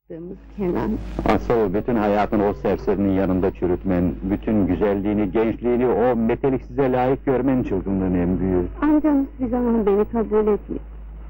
yaptığımız Kenan. Asıl bütün hayatını o serserinin yanında çürütmen, bütün güzelliğini, gençliğini o meteliksize layık görmen çılgınlığın en büyüğü. Amcam hiçbir zaman beni kabul etmiyor.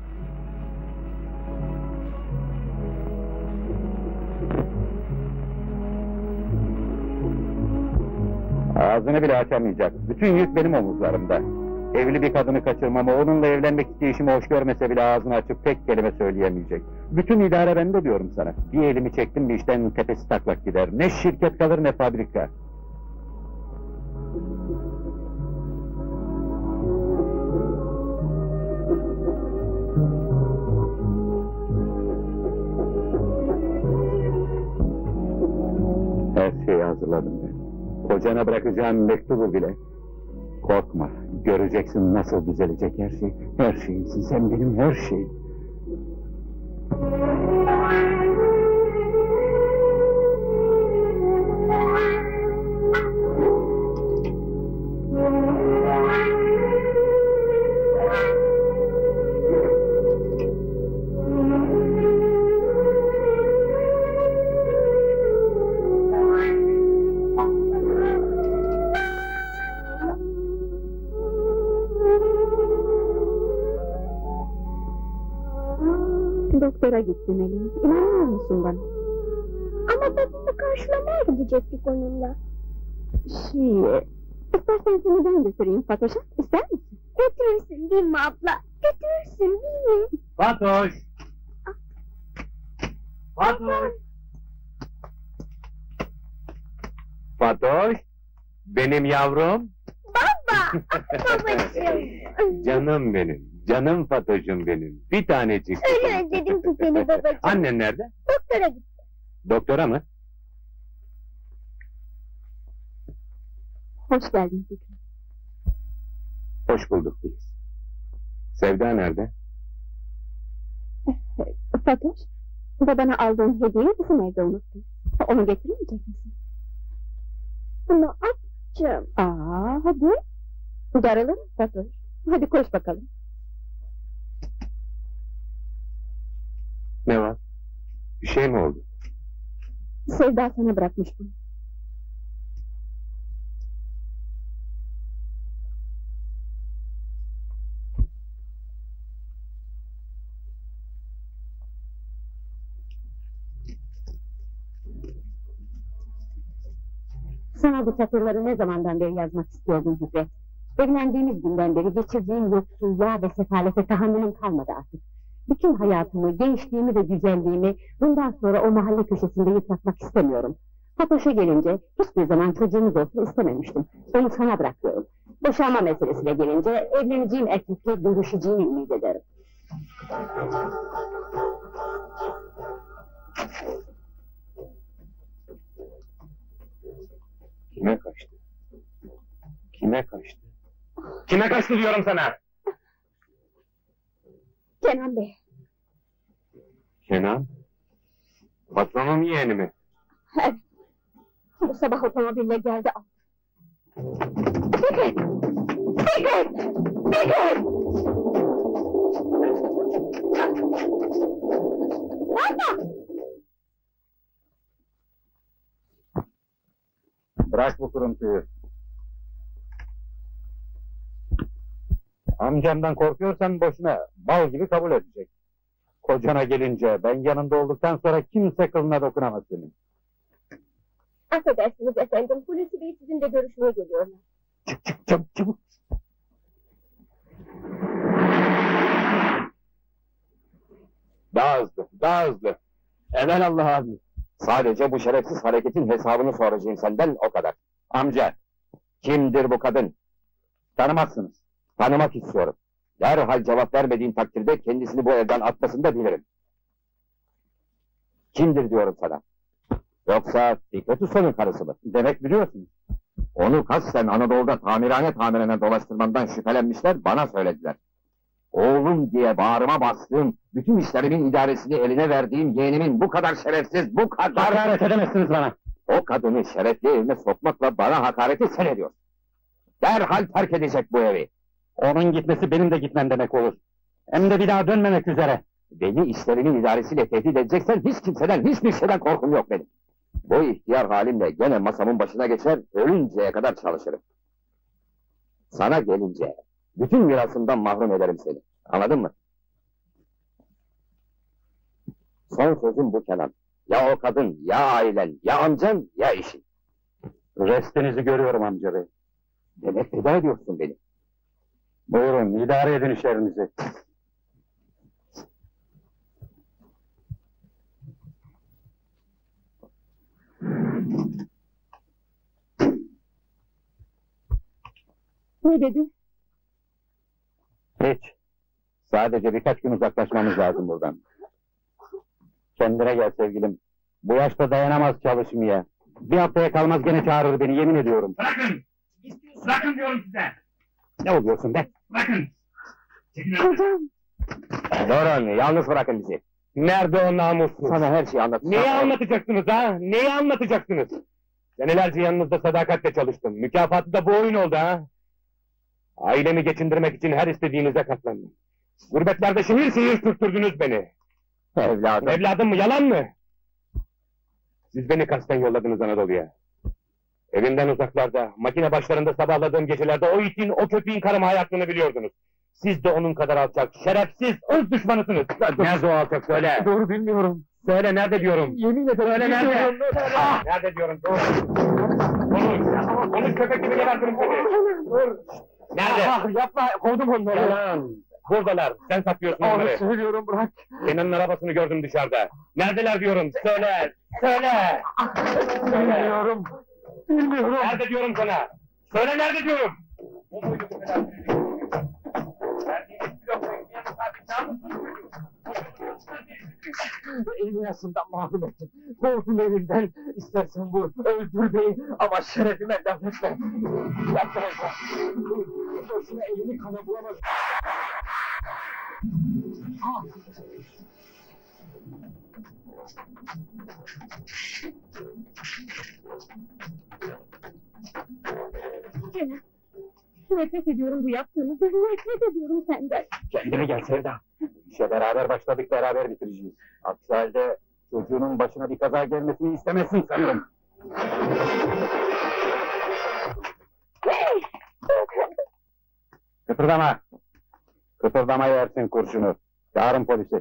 Ağzını bile açamayacak. Bütün yük benim omuzlarımda. Evli bir kadını kaçırmamı, onunla evlenmek isteyişimi hoş görmese bile ağzını açıp tek kelime söyleyemeyecek. Bütün idare bende diyorum sana. Bir elimi çektim bir işten tepesi taklak gider. Ne şirket kalır ne fabrika. Her şeyi hazırladım ben. Kocana bırakacağım mektubu bile. Korkma, göreceksin nasıl düzelecek her şey. Her şeyimsin, sen benim her şeyim. Doktora gittim Elin. İnanmıyor musun bana? Ama babamı karşılamaya gidecektik onunla. İstersen seni ben götüreyim Fatoş'a, ister misin? Götürürsün değil mi abla? Götürürsün değil mi? Fatoş! Fatoş! Fatoş! Benim yavrum! Baba! Babacığım! Canım benim, canım Fatoş'um benim. Bir tanecik. Öyle özledim ki seni babacığım. Annen nerede? Doktora gitti. Doktora mı? Hoş geldin Fikri. Hoş bulduk Filiz. Sevda nerede? Fatoş, babana aldığın hediyeyi bizim evde unuttun. Onu getirmeyecek misin? Bunu atacağım. Hadi. Darılır Fatoş. Hadi koş bakalım. Ne var? Bir şey mi oldu? Sevda sana bırakmış bunu. Sana bu satırları ne zamandan beri yazmak istiyordum Hüsret. Evlendiğimiz günden beri geçirdiğim yoksulluğa ve sefalete tahammülüm kalmadı artık. Bütün hayatımı, gençliğimi ve güzelliğimi bundan sonra o mahalle köşesinde yıpratmak istemiyorum. Fatoş'a gelince hiçbir zaman çocuğumuz olsun istememiştim. Onu sana bırakıyorum. Boşanma meselesine gelince evleneceğim erkekle görüşeceğini ümit ederim. Kime kaçtı? Kime kaçtı? Kime kaçtı diyorum sana? Kenan Bey. Kenan? Patronun yeğeni mi? Evet. Bu sabah otomobille geldi. Fikret! Fikret! Fikret! Baba! Bırak bu kuruntuyu. Amcamdan korkuyorsan boşuna, bal gibi kabul edecek. Kocana gelince, ben yanında olduktan sonra kimse kılına dokunamaz senin. Affedersiniz efendim, Hulusi Bey sizinle görüşmeye geliyorlar. Çık, çabuk, çabuk! Daha hızlı, daha hızlı! Evelallah abi! Sadece bu şerefsiz hareketin hesabını soracağım senden, o kadar. Amca, kimdir bu kadın? Tanımazsınız. Tanımak istiyorum. Derhal cevap vermediğin takdirde kendisini bu evden atmasını da bilirim. Kimdir diyorum sana? Yoksa Fikret Usta'nın karısı mı? Demek biliyorsunuz. Onu kasten Anadolu'da tamirhane dolaştırmamdan şüphelenmişler, bana söylediler. Oğlum diye bağrıma bastığım, bütün işlerimin idaresini eline verdiğim yeğenimin bu kadar şerefsiz, bu kadar... Hakaret edemezsiniz bana! O kadını şerefli evime sokmakla bana hakareti sen ediyorsun. Derhal terk edecek bu evi. Onun gitmesi benim de gitmem demek olur. Hem de bir daha dönmemek üzere. Beni işlerimin idaresiyle tehdit edeceksen hiç kimseden, hiçbir şeyden korkum yok benim. Bu ihtiyar halimle gene masamın başına geçer, ölünceye kadar çalışırım. Sana gelince, bütün mirasımdan mahrum ederim seni. Anladın mı? Son sözüm bu Kenan. Ya o kadın, ya ailen, ya amcan, ya işin. Restinizi görüyorum amca bey. Demek feda ediyorsun beni. Buyurun, idare edin işlerinizi. Ne dedi? Hiç. Sadece birkaç gün uzaklaşmamız lazım buradan. Kendine gel sevgilim. Bu yaşta dayanamaz çalışmaya. Bir haftaya kalmaz gene çağırır beni, yemin ediyorum. Bırakın! Bırakın diyorum size! Ne oluyorsun be? Bırakın! Çekilin! Kocam! Durun, yalnız bırakın bizi. Nerede o namussuz? Sana her şeyi anlatacağım. Neyi anlatacaksınız ha? Neyi anlatacaksınız? Senelerce yanınızda sadakatle çalıştım. Mükafatı da bu oyun oldu ha? Ailemi geçindirmek için her istediğinize katlandım. Gurbetlerde şehir şehir sürttürdünüz beni. Evladım. Evladım mı, yalan mı? Siz beni kasten yolladınız Anadolu'ya. Evimden uzaklarda, makine başlarında sabahladığım gecelerde o itin, o köpeğin karıma hayatını biliyordunuz. Siz de onun kadar alçak, şerefsiz, ırz düşmanısınız. Nerede o alçak, söyle. Doğru bilmiyorum. Söyle, nerede diyorum. Yemin ederim. Söyle, nerede? bilmiyorum. Ah! Nerede diyorum, dur. Konuş köpek gibi gebertirim seni. Dur. Nerede? Ah, yapma, kovdum onları. Yalan. Buradalar, sen saklıyorsun Onu onları. söylüyorum, bırak. Kenan'ın arabasını gördüm dışarıda. Neredeler diyorum, söyle, söyle. Bilmiyorum. Bilmiyorum. Nerede diyorum sana? Söyle nerede diyorum? Bu muydu bu kadar? Verdiğiniz bir lokma ekmeğe mutabık namussuz çocuk. İlyas'ından mahrum ettin. Kovdun evinden. İstersen vur, öldür beni. Ama şerefime laf etme. Yapma yapma. Boşuna elini kana bulamaz. Ah! Kenan! Nefret ediyorum bu yaptığınızı, nefret ediyorum senden. Kendine gel Sevda. İşe beraber başladık, beraber bitireceğiz. Aksi halde çocuğunun başına bir kaza gelmesini istemezsin sanırım. Kıpırdama! Kıpırdama yersin kurşunu. Çağırın polisi.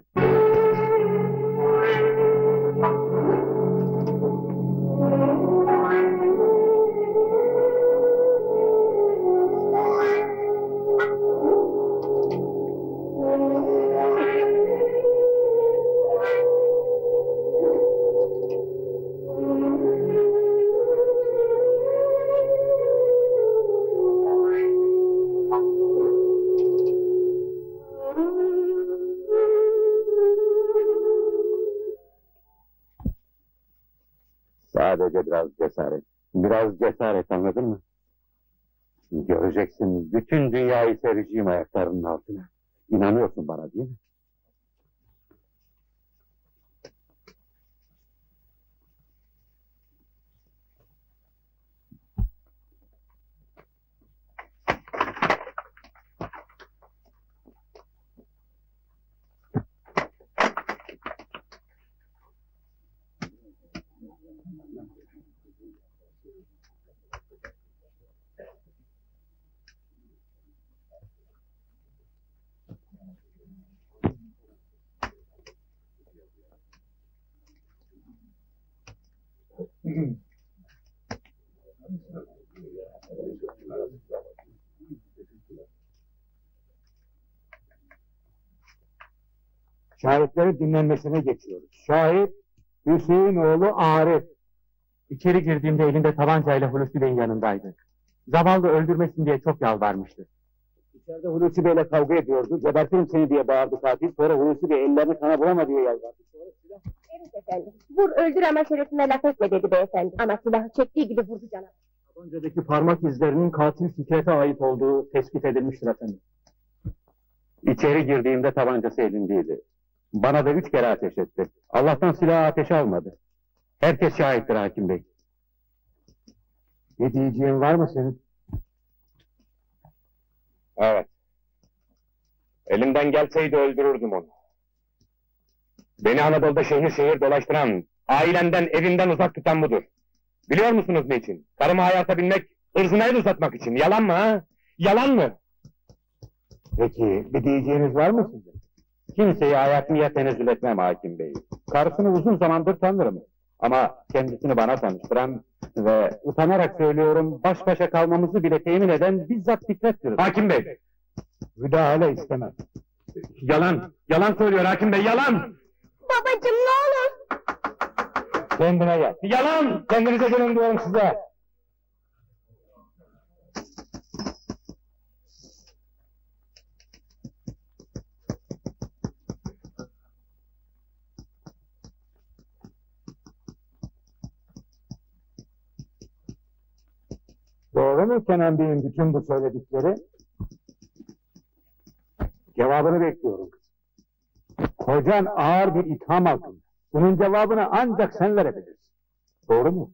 Sadece biraz cesaret. Biraz cesaret, anladın mı? Göreceksin, bütün dünyayı sereceğim ayaklarının altına. İnanıyorsun bana değil mi? Şahitleri dinlenmesine geçiyoruz. Şahit Hüseyin oğlu Arif. İçeri girdiğimde elinde tabancayla Hulusi Bey'in yanındaydı. Zavallı öldürmesin diye çok yalvarmıştı. İçeride Hulusi Bey'le kavga ediyordu. Gebertirim seni diye bağırdı katil. Sonra Hulusi Bey ellerini kana bulama diye yalvardı. Sonra silah... Evet efendim. Vur öldür ama şerefine laf etme dedi beyefendi. Ama silahı çektiği gibi vurdu canavar. Tabancadaki parmak izlerinin katil Fikret'e ait olduğu tespit edilmiştir efendim. İçeri girdiğimde tabancası elindeydi. Bana da 3 kere ateş etti. Allah'tan silahı ateşe almadı. Herkes şahittir hakim bey. Ne diyeceğin var mı senin? Evet. Elimden gelseydi öldürürdüm onu. Beni Anadolu'da şehir şehir dolaştıran, ailemden, evimden uzak tutan budur. Biliyor musunuz ne için? Karımı hayata binmek, ırzına el uzatmak için. Yalan mı ha? Yalan mı? Peki, bir diyeceğiniz var mı sizin? Kimseyi hayatımıya tenezzül etmem hakim bey. Karısını uzun zamandır tanırım. Ama kendisini bana tanıştıran ve utanarak söylüyorum, baş başa kalmamızı bile temin eden bizzat Fikret'tir. Hakim bey! Müdahale istemem. Yalan! Yalan söylüyor hakim bey, yalan! Babacım ne olur. Kendine gel. Yalan! Kendinize gelin diyorum size. Doğru mu Kenan Bey'in bütün bu söyledikleri? Cevabını bekliyorum. Kocan ağır bir itham altında. Bunun cevabını ancak sen verebilirsin. Doğru mu?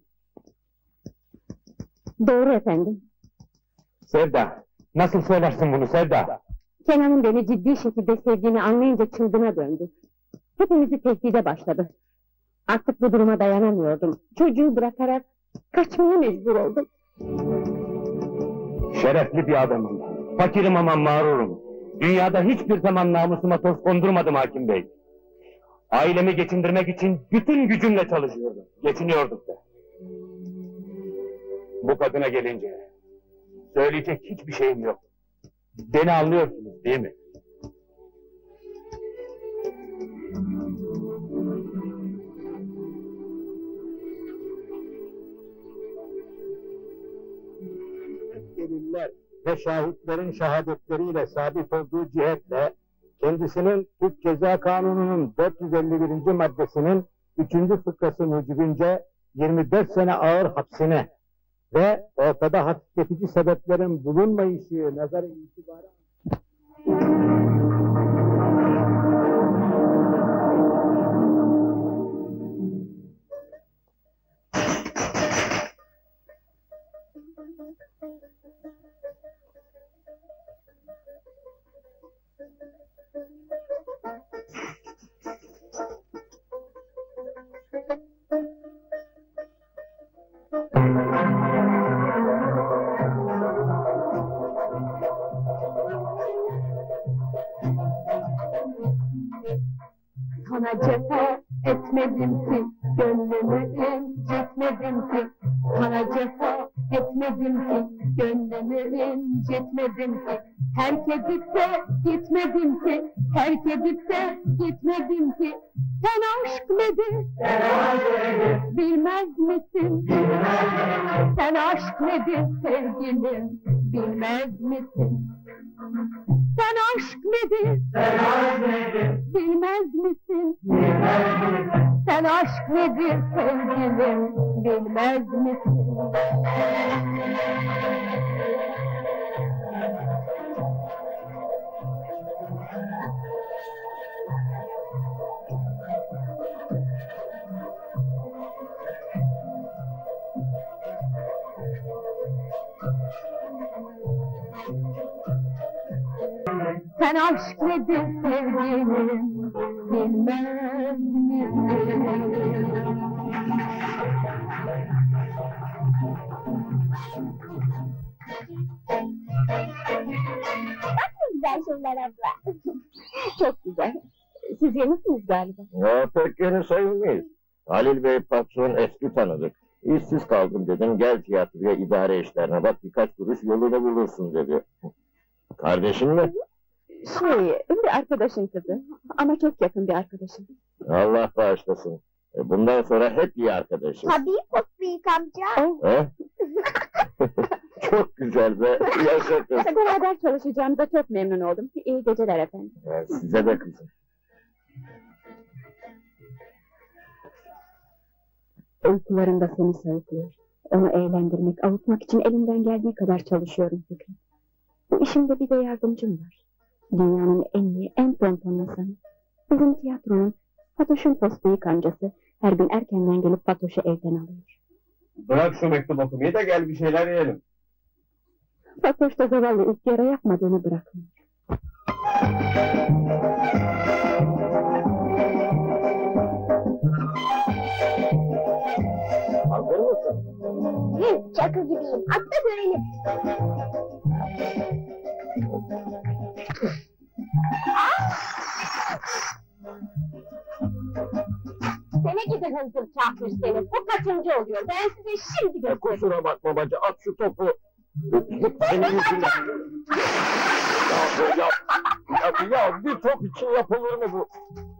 Doğru efendim. Sevda! Nasıl söylersin bunu Sevda? Kenan'ın beni ciddi şekilde sevdiğini anlayınca çılgına döndü. Hepimizi tehdide başladı. Artık bu duruma dayanamıyordum. Çocuğu bırakarak kaçmaya mecbur oldum. Şerefli bir adamım. Fakirim ama mağrurum. Dünyada hiçbir zaman namusuma toz kondurmadım hakim bey. Ailemi geçindirmek için bütün gücümle çalışıyordum. Geçiniyorduk da. Bu kadına gelince söyleyecek hiçbir şeyim yok. Beni anlıyorsunuz değil mi? Deliller ve şahitlerin şehadetleriyle sabit olduğu cihetle kendisinin Türk Ceza Kanunu'nun 451. maddesinin 3. fıkrası mucibince 24 sene ağır hapsine ve ortada hafifletici sebeplerin bulunmayışı nazarı itibaren Sana cefa etmedim ki, gönlümü incitmedim ki. Sana cefa etmedim ki, gönlümü incitmedim ki. Terk edip de gitmedim ki, terk edip de gitmedim ki. Sen aşk nedir? Bilmez misin? Sen aşk nedir sevgilim? Bilmez misin? Sen aşk nedir? Bilmez misin? Sen aşk nedir sevgilim? Bilmez misin? Sen aşk nedir sevgilim, bilmez misin? Bak ne güzel şeyler abla. Çok güzel. Siz yenisiniz galiba. Ya pek yeni sayılmayız. Halil Bey patron eski tanıdık. İşsiz kaldım dedim, gel tiyatroya idare işlerine bak, birkaç kuruş yolunu bulursun dedi. Kardeşin mi? Bir arkadaşın kızı. Ama çok yakın bir arkadaşım. Allah bağışlasın. Bundan sonra hep iyi arkadaşız. Tabii Pofik amca. He? Çok güzel be, yaşa kız. Beraber çalışacağımıza çok memnun oldum. İyi geceler efendim. Size de kızım. Uykularında seni sayıklıyor. Onu eğlendirmek, avutmak için elimden geldiği kadar çalışıyorum Fikret. Bu işimde bir de yardımcım var. Dünyanın en iyi, en tonton insanı. Bizim tiyatronun, Fatoş'un postbeyik amcası her gün erkenden gelip Fatoş'u evden alıyor. Bırak şu mektup okumayı da gel bir şeyler yiyelim. Fatoş da zavallı ilk yara yapmadığını bırakmıyor. çakı gibiyim. At da görelim. Sene gibi hınzır kafir seni. Bu kaçıncı oluyor? Ben size şimdi göstereyim. Kusura bakma bacı, at şu topu. Hep senin yüzünden. Ya bir top için yapılır mı bu?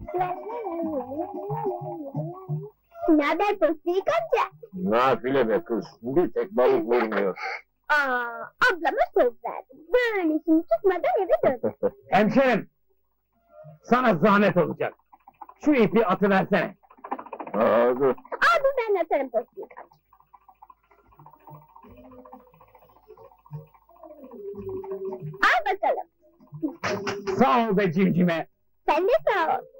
Ne haber Tosbik amca? Nafile be kız, bir tek balık vurmuyor. Ablama söz verdim. Böylesini tutmadan eve dön. Hemşerim! Sana zahmet olacak. Şu ipi atıversene. Dur. Dur ben atarım Tosbik amca. Al bakalım. Sağ ol be cimcime. Sen de sağ ol.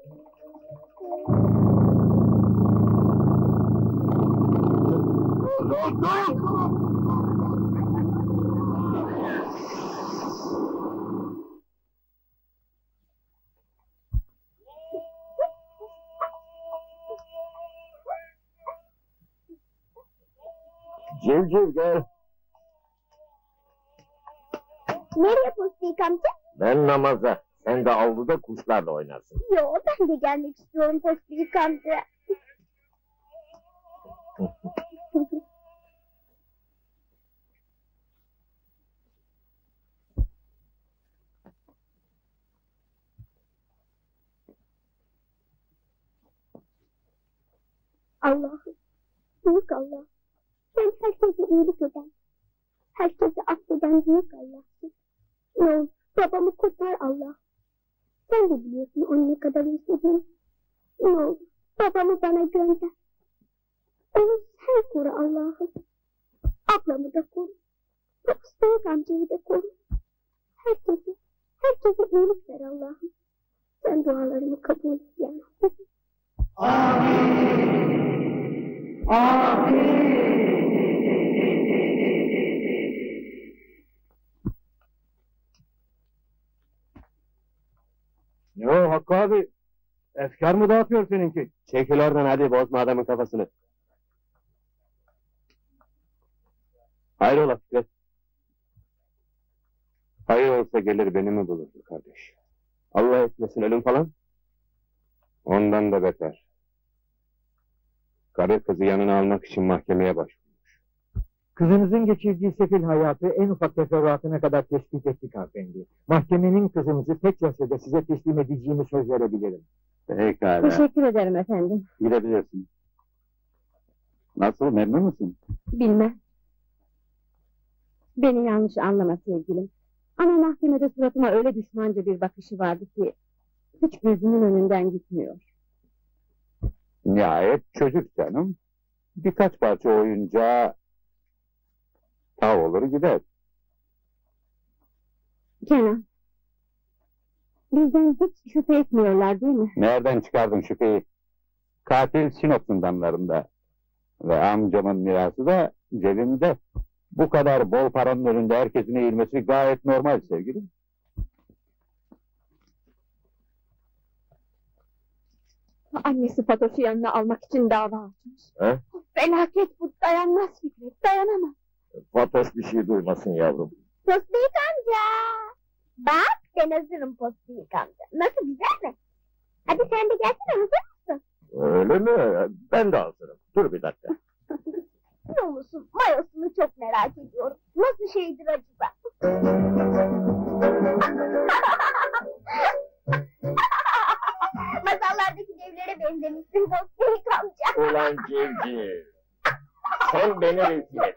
Civciv gel. Nereye Tosbik amca? Ben namaza, sen de avluda kuşlarla oynarsın. Yo, ben de gelmek istiyorum Tosbik amca. Allah'ım, büyük Allah. Sen herkese iyilik eden, herkese affeden büyük Allah'sın. Ne olur, babamı kurtar Allah. Sen de biliyorsun onu ne kadar istediğimi. Ne olur, babamı bana gönder. Onu sen koru Allah'ım. Ablamı da koru. Soğuk amcayı da koru. Herkese iyilik ver Allah'ım. Sen dualarımı kabul et ya. Yo Hakkı abi, efkar mı dağıtıyor seninki? Çekil oradan hadi, bozma adamın kafasını. Hayrola Fikret? Hayır olsa gelir beni mi bulurdu kardeş? Allah etmesin ölüm falan. Ondan da beter. Karı kızı yanına almak için mahkemeye başvurmuş. Kızınızın geçirdiği sefil hayatı en ufak teferruatına kadar tespit ettik hanımefendi. Mahkemenin kızınızı tek celsede size teslim edeceğimi söz verebilirim. Pekala, Teşekkür ederim efendim. gidebilirsin. Nasıl, memnun musun? Bilmem. Beni yanlış anlama sevgilim. Ama mahkemede suratıma öyle düşmanca bir bakışı vardı ki hiç gözümün önünden gitmiyor. Nihayet çocuk canım. Birkaç parça oyuncağa tav olur gider. Kenan, bizden hiç şüphe etmiyorlar değil mi? Nereden çıkardın şüpheyi? Katil Sinop'un damlarında. Ve amcamın mirası da cebimde. Bu kadar bol paranın önünde herkesin eğilmesi gayet normal sevgilim. Annesi Fatoş'u yanına almak için dava açmış. He? Felaket bu, dayanmaz Fikret, dayanamam. Fatoş bir şey duymasın yavrum. Tosbik amca. Bak ben hazırım Tosbik amca. Nasıl, güzel mi? Hadi sen de gelsene, hazır mısın? Öyle mi? Ben de hazırım. Dur bir dakika. Ne olursun, mayosunu çok merak ediyorum. Nasıl şeydir acaba? Masallardaki devlere benzemişsin Tosbik amca. Ulan civciv. Sen beni rezil et.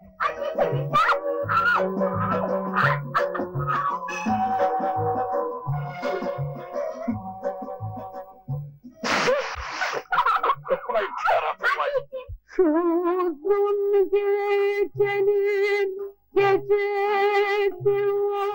Uzun gecenin gecesi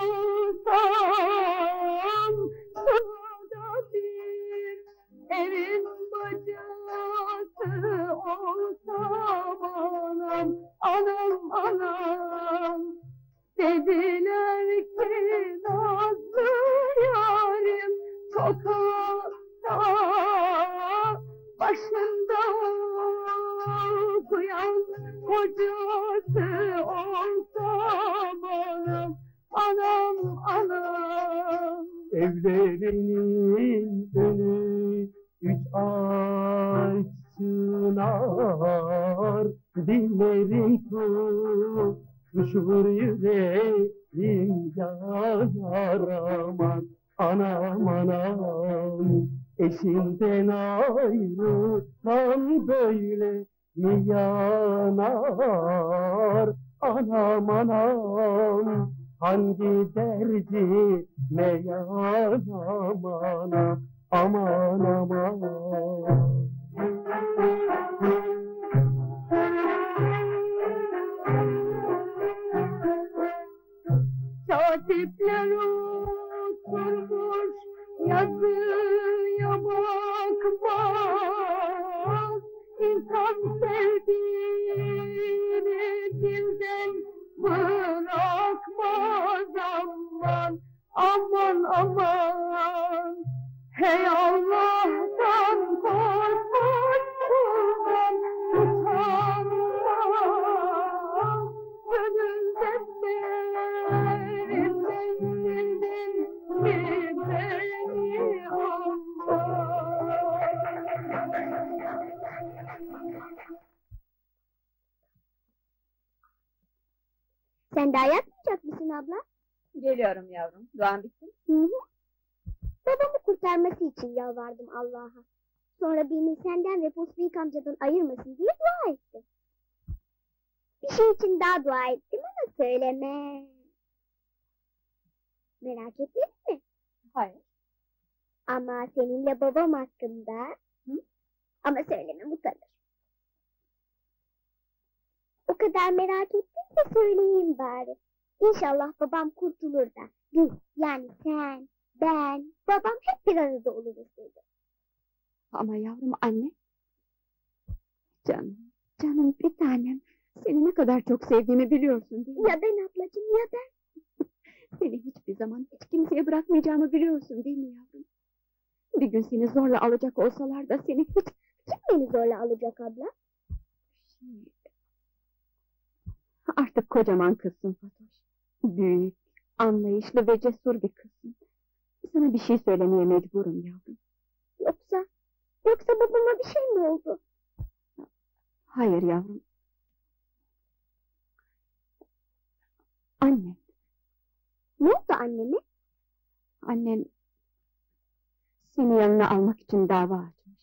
olsam, sırada bir evin bacası olsam, anam anam, dediler ki nazlı yarim sokakta başında Yanında okuyan hocası olsam anam, anam, anam. Evlerinin önü 3 ay sınar, dillerim tutuşur yüreğim yanar aman, anam anam. Eşinden ayrılan böyle mi yanar, anam anam. Hangi derdime yanam anam, aman aman. Katipler oturmuş yazıya bakmaz. İnsan sevdiğini dilden bırakmaz. Aman, aman, aman. Hey Allah'tan korkmuş kuldan utanmaz. Gönülden derinden sildim bir beni Allah. Sen daha yatmayacak mısın abla? Geliyorum yavrum. Duan bitti mi? Hı hı. Babamı kurtarması için yalvardım Allah'a. Sonra beni senden ve Pusbik amcadan ayırmasın diye dua ettim. Bir şey için daha dua ettim ama söyleme. Merak etmedin mi? Hayır. Ama seninle babam hakkında... Hı? Ama söylemem utanır. O kadar merak ettinse söyleyeyim bari. İnşallah babam kurtulur da biz, yani sen, ben, babam hep bir arada oluruz dedi. Ama yavrum anne. Canım, canım bir tanem. Seni ne kadar çok sevdiğimi biliyorsun değil mi? Ya ben ablacığım, ya ben. Seni hiçbir zaman hiç kimseye bırakmayacağımı biliyorsun değil mi yavrum? Bir gün seni zorla alacak olsalar da seni hiç... Kim beni zorla alacak abla? Artık kocaman kızsın Fatoş. Büyük, anlayışlı ve cesur bir kızsın. Sana bir şey söylemeye mecburum yavrum. Yoksa babama bir şey mi oldu? Hayır yavrum. Annen. Ne oldu anneme? Annen seni yanına almak için dava açmış.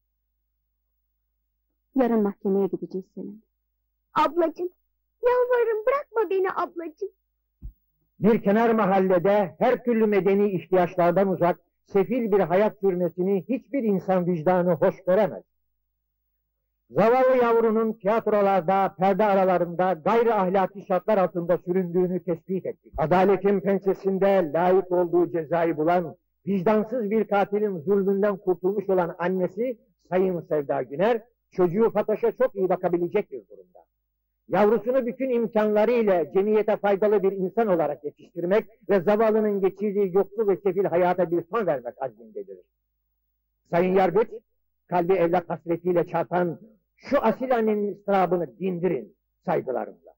Yarın mahkemeye gideceğiz seninle. Ablacığım, yalvarırım bırakma beni ablacığım. Bir kenar mahallede her türlü medeni ihtiyaçlardan uzak, sefil bir hayat sürmesini hiçbir insan vicdanı hoş göremez. Zavallı yavrunun tiyatrolarda, perde aralarında gayri ahlaki şartlar altında süründüğünü tespit ettik. Adaletin pençesinde layık olduğu cezayı bulan, vicdansız bir katilin zulmünden kurtulmuş olan annesi Sayın Sevda Güner, çocuğu Fatoş'a çok iyi bakabilecek bir durumda. Yavrusunu bütün imkanlarıyla cemiyete faydalı bir insan olarak yetiştirmek ve zavallının geçirdiği yoksul ve sefil hayata bir son vermek azmindedir. Sayın Yargıç, kalbi evlat hasretiyle çarpan şu asil annenin ıstırabını dindirin saygılarımla.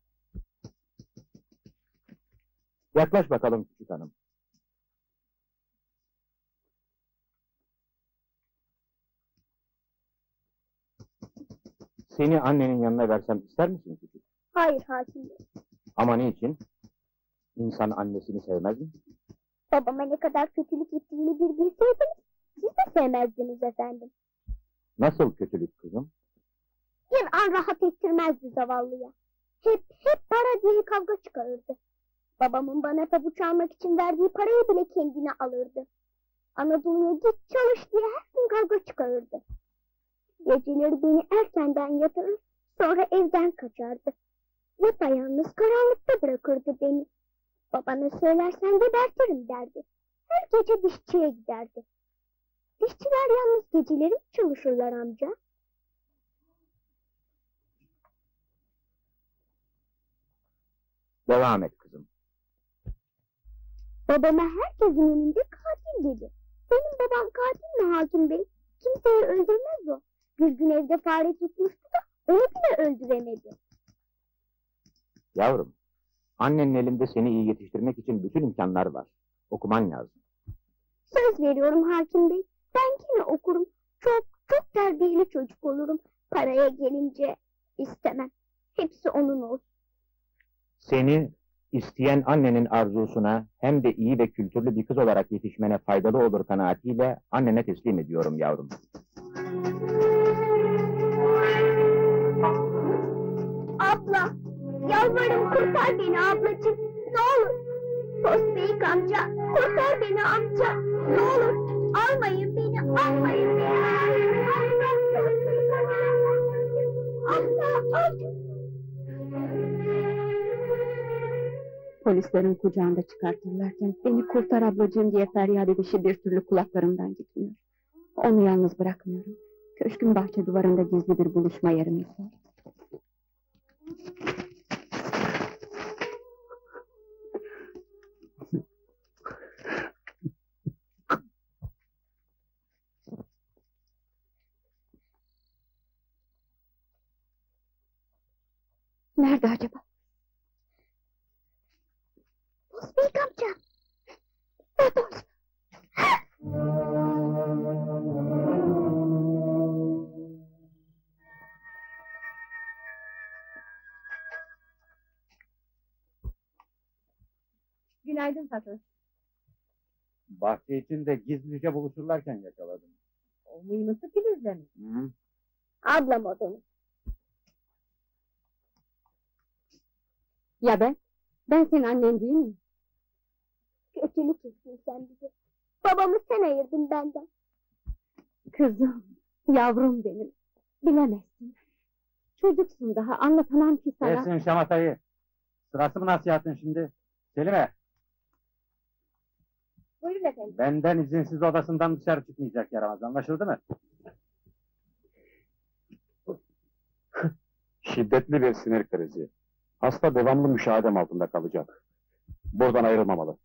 Yaklaş bakalım küçük hanım. Seni annenin yanına versem ister misin küçük? Hayır hakim bey. Ama niçin? İnsan annesini sevmez mi? Babama ne kadar kötülük ettiğini bir bilseydiniz, siz de sevmezdiniz efendim. Nasıl kötülük kızım? Bir an rahat ettirmezdi zavallıya. Hep para diye kavga çıkarırdı. Babamın bana pabuç almak için verdiği parayı bile kendine alırdı. Anadolu'ya git çalış diye her gün kavga çıkarırdı. Geceleri beni erkenden yatırır, sonra evden kaçardı. Yapayalnız karanlıkta bırakırdı beni. Babana söylersen gebertirim derdi. Her gece dişçiye giderdi. Dişçiler yalnız geceleri mi çalışırlar amca? Devam et kızım. Babama herkesin önünde katil dedi. Benim babam katil mi hakim bey? Kimseyi öldürmez o. Bir gün evde fare tutmuştu da onu bile öldüremedi. Yavrum, annenin elinde seni iyi yetiştirmek için bütün imkanlar var. Okuman lazım. Söz veriyorum hakim bey. Ben yine okurum. Çok terbiyeli çocuk olurum. Paraya gelince istemem. Hepsi onun olsun. Seni isteyen annenin arzusuna hem de iyi ve kültürlü bir kız olarak yetişmene faydalı olur kanaatiyle annene teslim ediyorum yavrum. Abla, yalvarırım kurtar beni ablacığım. Ne olur. Tosbeyik amca, kurtar beni amca. Ne olur. Almayın beni, almayın beni. Abla. Polislerin kucağında çıkartırlarken beni kurtar ablacığım diye feryat edişi bir türlü kulaklarımdan gitmiyor. Onu yalnız bırakmıyorum. Köşkün bahçe duvarında gizli bir buluşma yerimiz var. Nerede acaba? Tosbeyik amca. Baboş. Günaydın Fatoş. Bahçe içinde gizlice buluşurlarken yakaladım. O mıymısı filizle mi? Hı? Ablam o benim. Ya ben? Ben senin annen değil miyim? Kötülük ettin sen bize. Babamı sen ayırdın benden. Kızım, yavrum benim. Bilemezsin. Çocuksun daha, anlatamam ki sana. Kesin şamatayı. Sırası mı nasihatın şimdi? Selime, Buyurun efendim. benden izinsiz odasından dışarı çıkmayacak yaramaz. Anlaşıldı mı? Şiddetli bir sinir krizi. Hasta devamlı müşahedem altında kalacak. Buradan ayrılmamalı.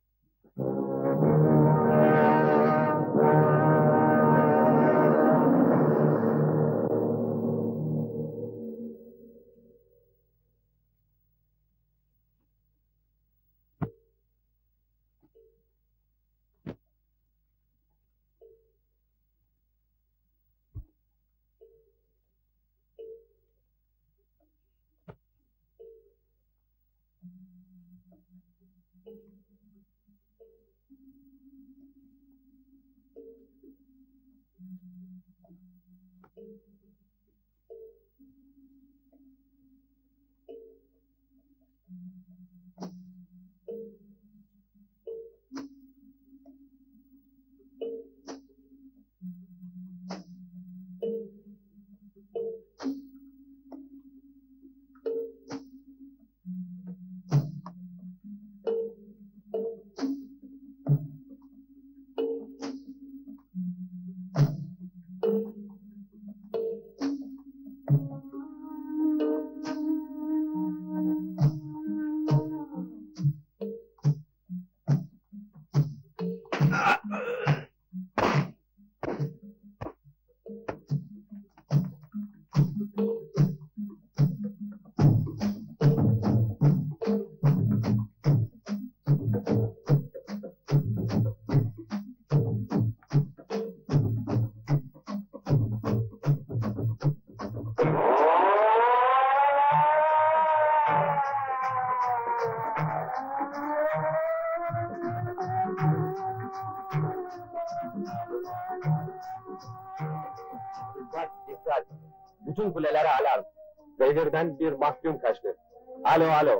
Dikkat! Bütün kulelere alarm! Revirden bir mahkum kaçtı. Alo, alo!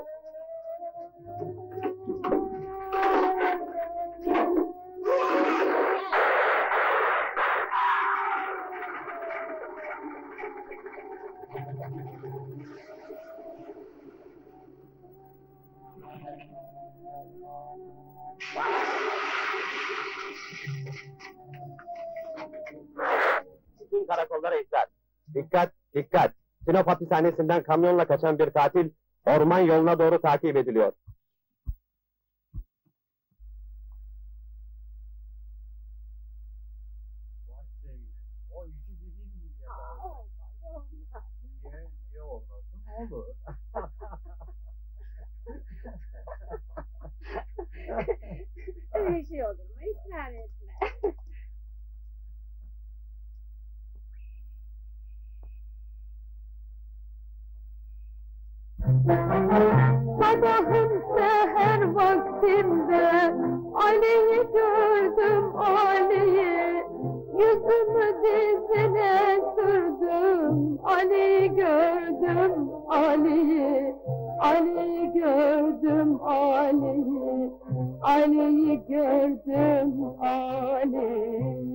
Bütün karakollara ihtar. Dikkat, dikkat! Sinop hapishanesinden kamyonla kaçan bir katil, orman yoluna doğru takip ediliyor. Sabahın seher vaktinde Ali'yi gördüm Ali'yi. Yüzümü dizine sürdüm, Ali'yi gördüm Ali'yi. Ali'yi gördüm Ali'yi. Ali'yi gördüm Ali'yi.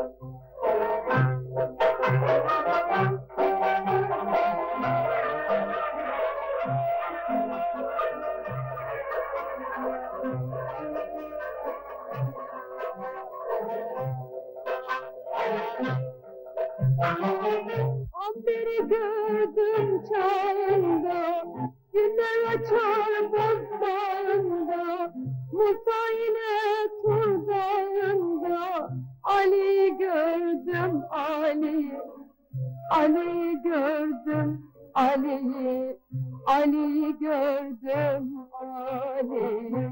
Amberi gördüm çağında, güller açar bozlarında, Musa ile Tur dağında, Ali gördüm Ali, Ali gördüm Ali'yi, Ali gördüm Ali.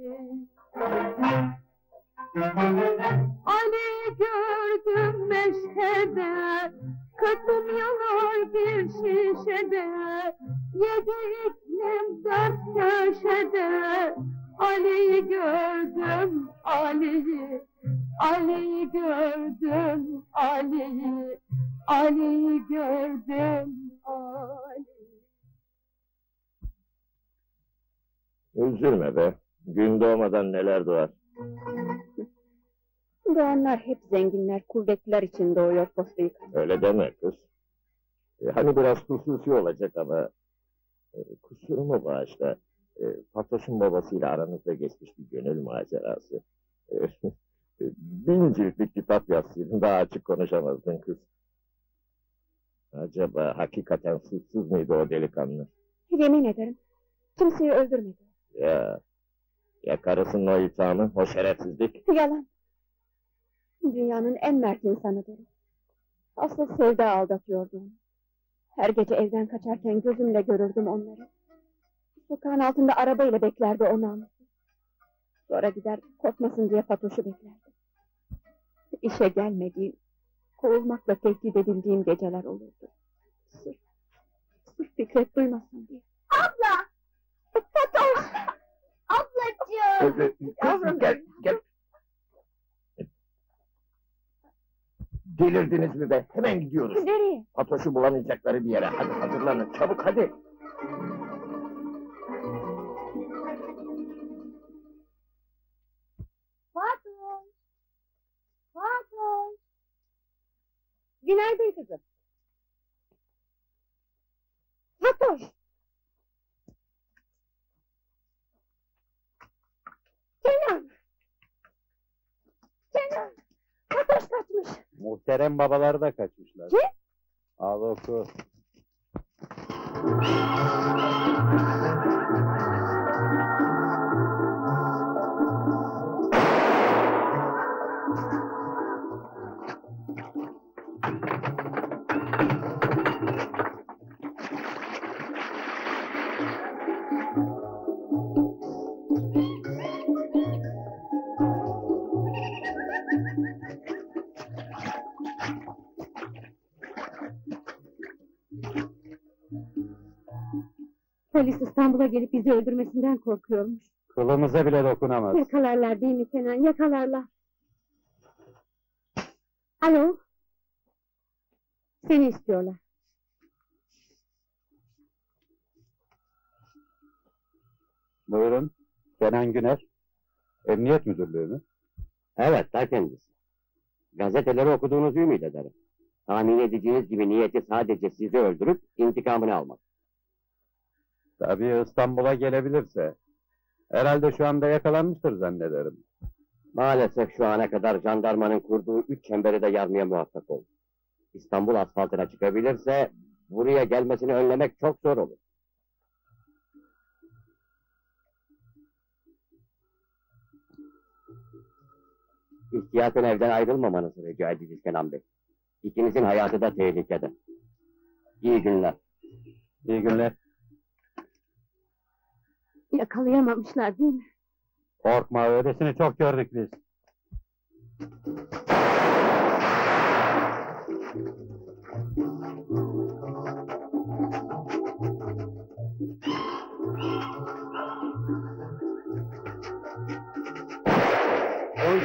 Ali gördüm meşhede, kırkım yanar bir şişede, yedi iklim dört köşede, Ali'yi gördüm Ali'yi, Ali'yi gördüm Ali'yi, Ali'yi gördüm Ali. Üzülme be. Gün doğmadan neler doğar. Doğanlar hep zenginler, kuvvetliler için doğuyor postayı. Öyle deme kız. Hani biraz hususi olacak ama... kusurumu bağışla. Fatoş'un babasıyla aranızda geçmiş bir gönül macerası. 1000 ciltlik kitap yazsaydın daha açık konuşamazdın kız. Acaba hakikaten suçsuz muydu o delikanlı? Yemin ederim, kimseyi öldürmedi. Ya karısının o ithamı, o şerefsizlik? Yalan. Dünyanın en mert insanıdır. Asıl sevda aldatıyordu onu. Her gece evden kaçarken gözümle görürdüm onları. Sokağın altında arabayla beklerdi o namusu. Sonra gider korkmasın diye Fatoş'u beklerdi. İşe gelmediğim, kovulmakla tehdit edildiğim geceler olurdu. Sırf Fikret duymasın diye. Abla! Fatoş! Ablacığım! Yavrum, Gel. Delirdiniz mi be? Hemen gidiyoruz. nereye? Fatoş'u bulamayacakları bir yere. Hadi hazırlanın, çabuk hadi. Fatoş! Fatoş! Günaydın kızım. Fatoş! Kenan! Kenan! Fatoş kaçmış. Muhterem babalar da kaçmışlar. Kim? Al oku. Polis İstanbul'a gelip bizi öldürmesinden korkuyormuş. Kılımıza bile dokunamaz. Yakalarlar değil mi Kenan? Yakalarlar. Alo? Seni istiyorlar. Buyurun. Kenan Güner. Emniyet Müdürlüğü mü? Evet, ta kendisi. Gazeteleri okuduğunuzu ümit ederim. Tahmin edeceğiniz gibi niyeti sadece sizi öldürüp intikamını almak. Tabii İstanbul'a gelebilirse. Herhalde şu anda yakalanmıştır zannederim. Maalesef şu ana kadar jandarmanın kurduğu 3 çemberi de yarmaya muvaffak oldu. İstanbul asfaltına çıkabilirse buraya gelmesini önlemek çok zor olur. İhtiyaten evden ayrılmamanızı rica edeceğiz Kenan Bey. İkinizin hayatı da tehlikede. İyi günler. İyi günler. Yakalayamamışlar değil mi? Korkma, öylesini çok gördük biz.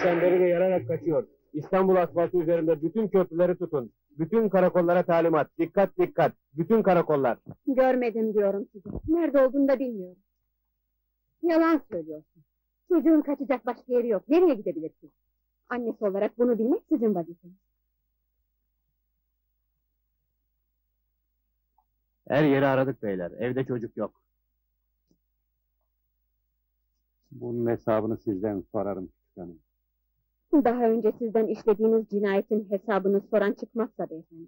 çemberi de yararak kaçıyor. İstanbul asfaltı üzerinde bütün köprüleri tutun. Bütün karakollara talimat. Dikkat dikkat. Bütün karakollar. Görmedim diyorum size. Nerede olduğunu da bilmiyorum. Yalan söylüyorsun. Çocuğun kaçacak başka yeri yok. Nereye gidebilirsin? Annesi olarak bunu bilmek sizin vazifeniz. Her yeri aradık beyler. Evde çocuk yok. Bunun hesabını sizden sorarım küçük hanım. Daha önce sizden işlediğiniz cinayetin hesabını soran çıkmazsa beyefendi.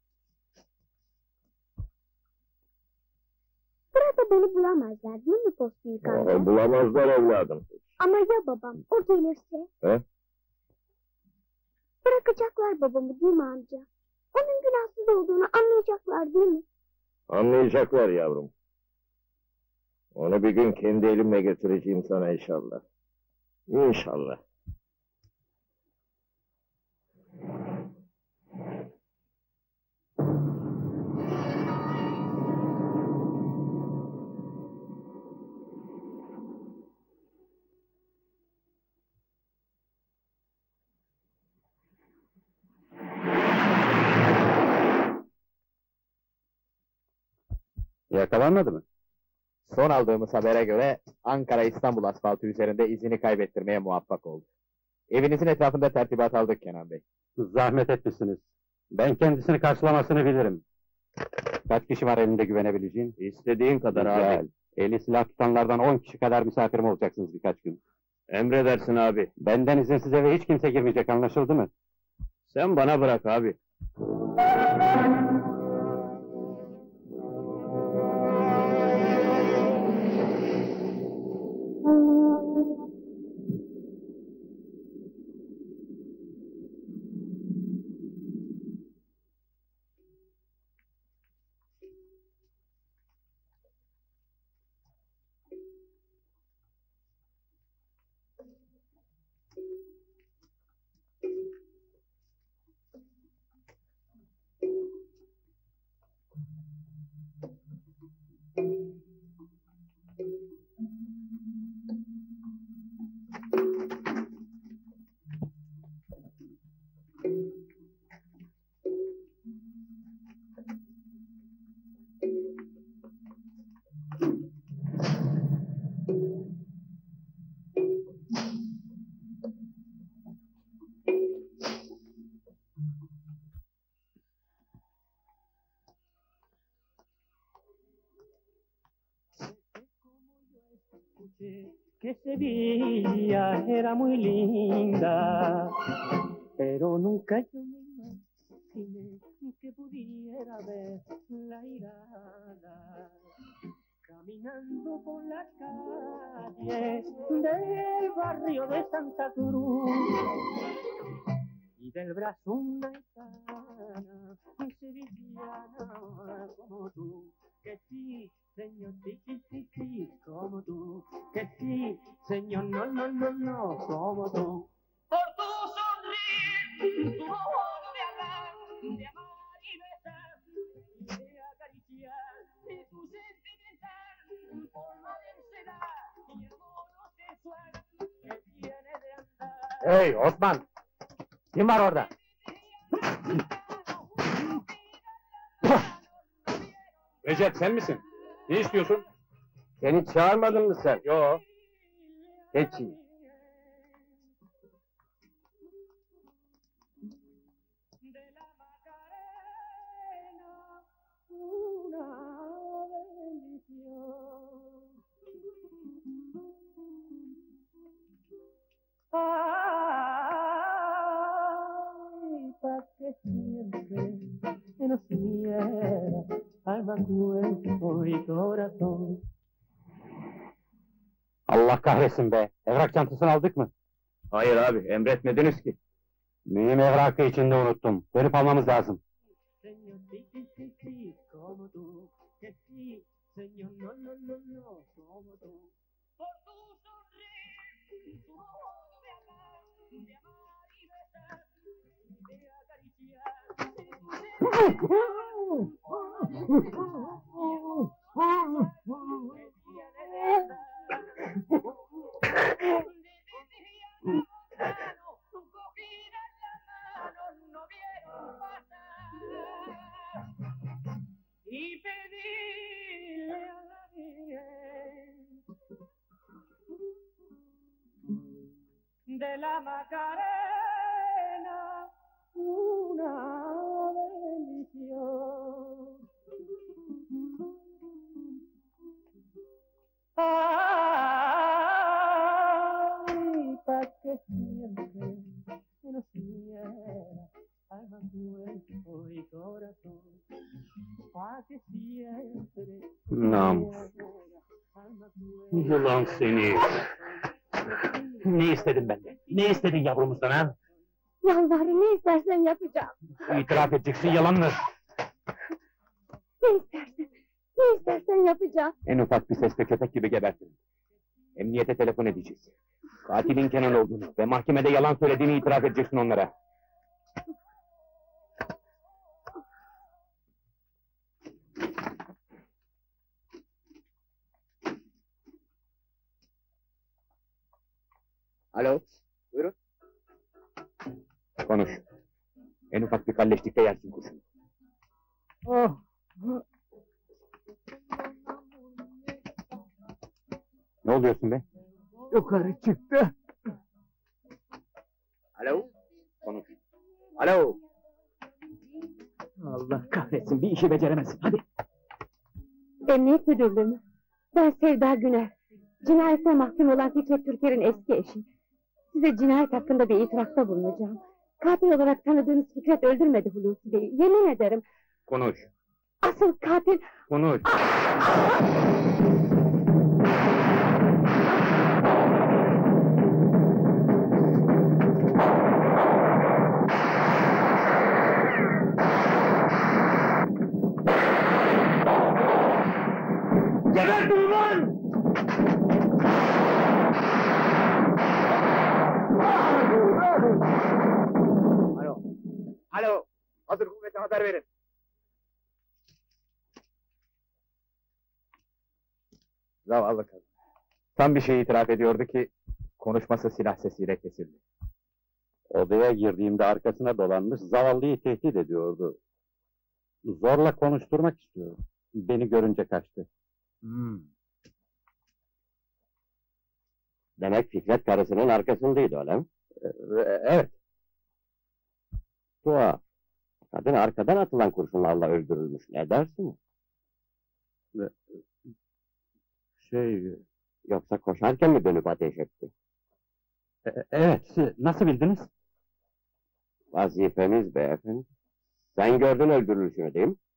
Burada beni bulamazlar değil mi Postbüyük amca? Bulamazlar evladım. Ama ya babam, o gelirse? He? Bırakacaklar babamı değil mi amca? Onun günahsız olduğunu anlayacaklar değil mi? Anlayacaklar yavrum. Onu bir gün kendi elimle getireceğim sana inşallah. İnşallah. Yakalanmadı mı? Son aldığımız habere göre Ankara-İstanbul asfaltı üzerinde izini kaybettirmeye muvaffak oldu. Evinizin etrafında tertibat aldık Kenan Bey. Zahmet etmişsiniz. Ben kendisini karşılamasını bilirim. Kaç kişi var elinde güvenebileceğin? İstediğin kadar Güzel. abi. Eli silah tutanlardan 10 kişi kadar misafirim olacaksınız birkaç gün. Emredersin abi. Benden izinsiz eve hiç kimse girmeyecek, anlaşıldı mı? Sen bana bırak abi. Que Sevilla era muy linda, pero nunca yo me imaginé que pudiera verla irada, caminando por las calles del barrio de Santa Cruz, y del brazo una gitana sevillana como tú, que sí, señor, sí, sí, sí, sí, como tú, que sí, señor, no, no, no, no, como tú. Por tu sonreír, tu modo de hablar, de amar y besar, de acariciar, de tu sentimental, forma de ensedar y el modo sensual que tiene de andar. Hey Osman! Kim var orada? Recep sen misin? Ne istiyorsun? Seni çağırmadın mı sen? Yo. Geçin. De la Macarena, una bendición. Ay, pa' que siempre nos uniera alma, cuerpo y corazón. Allah kahretsin be! Evrak çantasını aldık mı? Hayır abi, emretmediniz ki. Mühim evrakı içinde unuttum. Dönüp almamız lazım. Señor, sí, sí, sí, sí, como tú, que sí, señor, no, no, no, no, como tú. Por tu sonreír, tu modo de hablar, de amar y besar, de acariciar, de tu De la Macarena una bendición. Ay, pa' que siempre nos quiera alma, cuerpo y corazón. Pa' que siempre Namus. alma, cuerpo. Yılan seni. Ne istedin benden? Ne istedin yavrumuzdan ha? Yalvarırım, ne istersen yapacağım. İtiraf edeceksin yalanını. Ne istersen yapacağım. En ufak bir sesle köpek gibi gebertirim. Emniyete telefon edeceğiz. Katilin Kenan olduğunu ve mahkemede yalan söylediğini itiraf edeceksin onlara. Alo, buyurun. Konuş. En ufak bir kalleşlikte yersin kurşunu. Ne oluyorsun be? Yukarı çıktı. Alo, Konuş. alo. Allah kahretsin, bir işi beceremezsin. Hadi. Emniyet müdürlüğü mü? Ben Sevda Güner. Cinayette mahkum olan Fikret Türker'in eski eşi. Size cinayet hakkında bir itirafta bulunacağım. Katil olarak tanıdığınız Fikret öldürmedi Hulusi Bey'i. Yemin ederim. Konuş. Asıl katil... Konuş. Gebertin ulan! Alo, alo. Hazır kuvvete haber verin. Zavallı kadın. Tam bir şey itiraf ediyordu ki konuşması silah sesiyle kesildi. Odaya girdiğimde arkasına dolanmış, zavallıyı tehdit ediyordu. Zorla konuşturmak istiyor. Beni görünce kaçtı. Demek Fikret karısının arkasındaydı öyle mi? Evet, Tuhaf. Kadın arkadan atılan kurşunlarla öldürülmüş. Ne dersin? Yoksa koşarken mi dönüp ateş etti? Evet, nasıl bildiniz? Vazifemiz beyefendi. Sen gördün öldürülüşünü değil mi?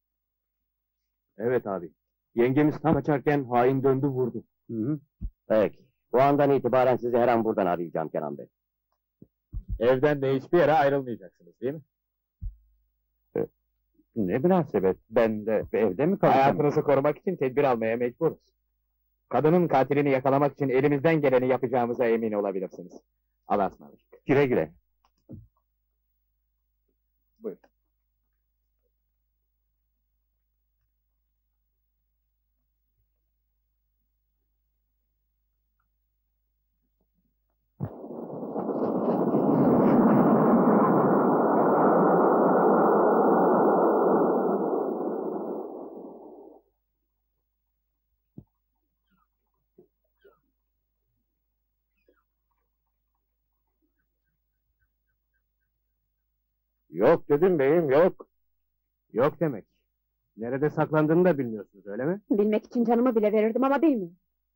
evet abi. Yengemiz tam açarken hain döndü vurdu. Peki. Bu andan itibaren sizi her an buradan arayacağım Kenan Bey. Evden de hiçbir yere ayrılmayacaksınız değil mi? Ne münasebet, ben de evde mi kalacağım? Hayatınızı korumak için tedbir almaya mecburuz. Kadının katilini yakalamak için elimizden geleni yapacağımıza emin olabilirsiniz. Allah'a ısmarladık. Güle güle. Buyurun. Yok dedim beyim, yok. Yok demek. Nerede saklandığını da bilmiyorsunuz öyle mi? Bilmek için canımı bile verirdim ama bilmiyorum.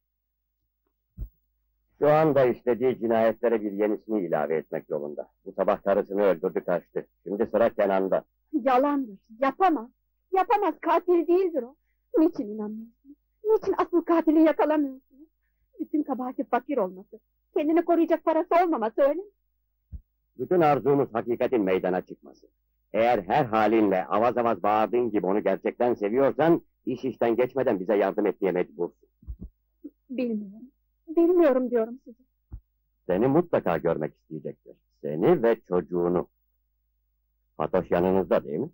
Şu anda işlediği cinayetlere bir yenisini ilave etmek yolunda. Bu sabah karısını öldürdü kaçtı. Şimdi sıra Kenan'da. Yalandır, yapamaz. Yapamaz, katil değildir o. Niçin inanmıyorsunuz? Niçin asıl katili yakalamıyorsunuz? Bütün kabahati fakir olması. Kendini koruyacak parası olmaması öyle mi? Bütün arzumuz hakikatin meydana çıkması. Eğer her halinle avaz avaz bağırdığın gibi onu gerçekten seviyorsan, iş işten geçmeden bize yardım etmeye mecbursun. Bilmiyorum. Bilmiyorum diyorum size. Seni mutlaka görmek isteyecektir. Seni ve çocuğunu. Fatoş yanınızda değil mi?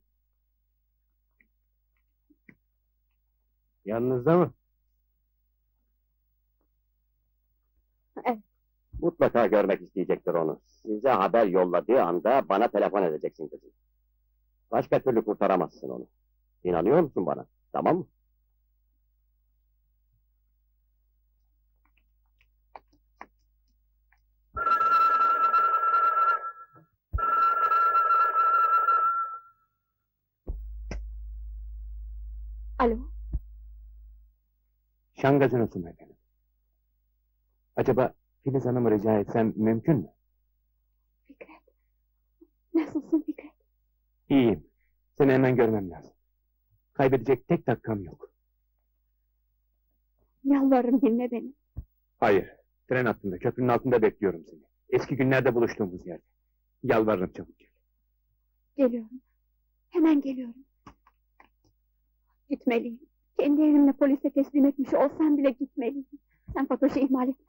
Yanınızda mı? Evet. Mutlaka görmek isteyecektir onu. Size haber yolladığı anda bana telefon edeceksin kızım. Başka türlü kurtaramazsın onu. İnanıyor musun bana? Tamam mı? Alo, Şan gazinosu mu efendim? Acaba Filiz Hanım'ı rica etsem mümkün mü? Fikret. Nasılsın Fikret? İyiyim. Seni hemen görmem lazım. Kaybedecek tek dakikam yok. Yalvarırım dinle beni. Hayır. Tren hattında, köprünün altında bekliyorum seni. Eski günlerde buluştuğumuz yerde. Yalvarırım çabuk gel. Geliyorum. Hemen geliyorum. Gitmeliyim. Kendi elimle polise teslim etmiş olsam bile gitmeliyim. Sen Fatoş'u ihmal etme.